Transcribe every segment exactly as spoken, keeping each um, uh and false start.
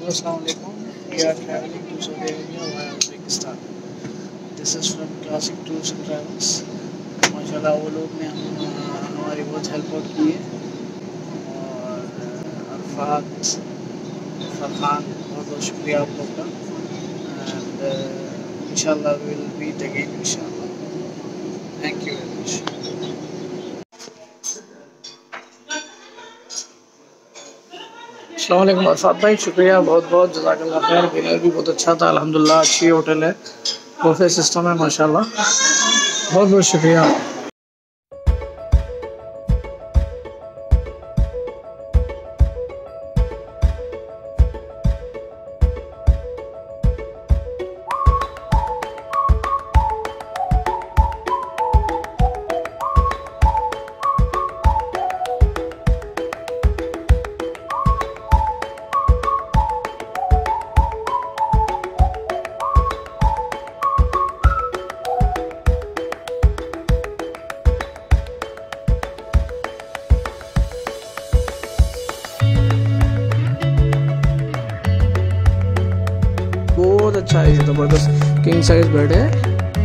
Assalamu alaikum. We are traveling to Saudi Arabia via Uzbekistan. This is from Classic Tours and Travels. माशाल्लाह वो लोग ने हम हमारी बहुत हेल्प आउट की है और अरफात फरहान बहुत बहुत शुक्रिया आप लोग का एंड इंशाल्लाह वी विल मीट अगेन इंशाल्लाह. Thank you very much. अस्सलाम वालेकुम अरफात भाई, शुक्रिया बहुत बहुत, जज़ाकल्लाह खैर. डिनर भी बहुत अच्छा था अल्हम्दुलिल्लाह. अच्छी होटल है, बुफे सिस्टम है माशाल्लाह. बहुत बहुत शुक्रिया. बहुत अच्छा है, ज़बरदस्त किंग साइज बेड है.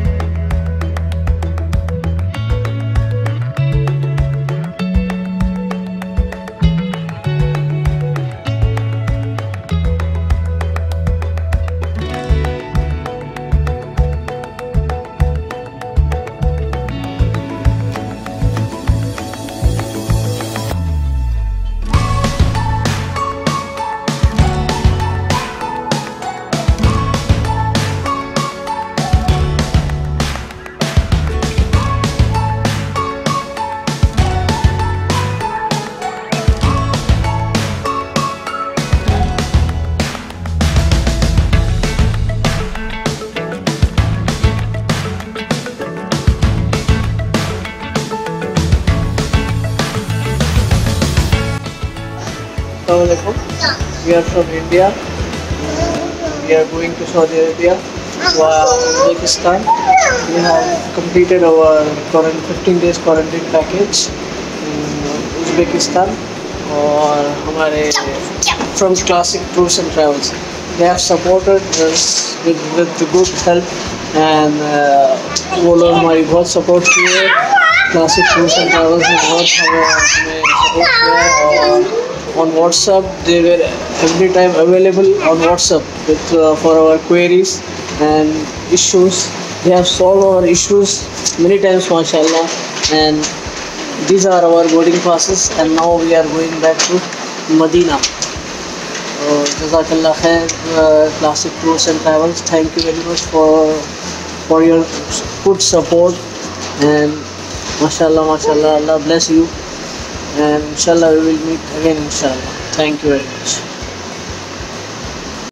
We are from India. We are going to Saudi Arabia via Uzbekistan. We have completed our fifteen days quarantine package in Uzbekistan. और हमारे from Classic Tours and Travels, they have supported us with with the good help and वो लोग हमारी बहुत support की है. Classic Tours and Travels ने बहुत हमें हमें support किया है और on WhatsApp they were every time available on WhatsApp with uh, for our queries and issues. They have solved our issues many times mashallah, and these are our boarding passes and now we are going back to Medina. uh, Jazakallah khair, uh, Classic Tours and Travels, thank you very much for for your good support and mashallah mashallah, Allah bless you. And inshallah we will meet again inshallah. Thank you very much.